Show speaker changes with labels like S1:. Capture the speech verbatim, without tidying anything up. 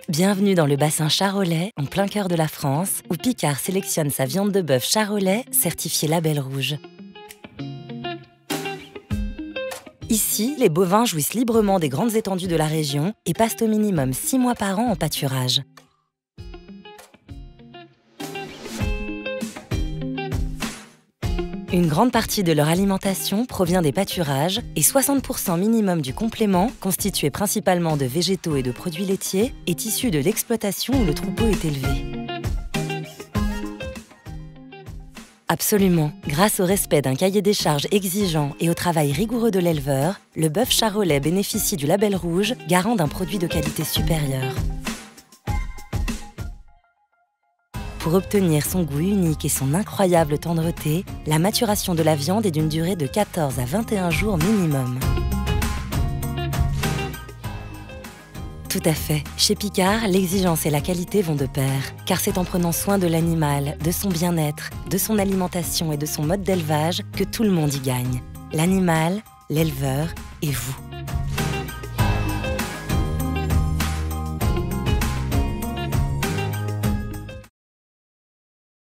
S1: Bienvenue dans le bassin charolais, en plein cœur de la France, où Picard sélectionne sa viande de bœuf charolais, certifiée Label Rouge. Ici, les bovins jouissent librement des grandes étendues de la région et passent au minimum six mois par an en pâturage. Une grande partie de leur alimentation provient des pâturages et soixante pour cent minimum du complément, constitué principalement de végétaux et de produits laitiers, est issu de l'exploitation où le troupeau est élevé. Absolument. Grâce au respect d'un cahier des charges exigeant et au travail rigoureux de l'éleveur, le bœuf charolais bénéficie du label rouge, garant d'un produit de qualité supérieure. Pour obtenir son goût unique et son incroyable tendreté, la maturation de la viande est d'une durée de quatorze à vingt et un jours minimum. Tout à fait. Chez Picard, l'exigence et la qualité vont de pair, car c'est en prenant soin de l'animal, de son bien-être, de son alimentation et de son mode d'élevage que tout le monde y gagne. L'animal, l'éleveur et vous.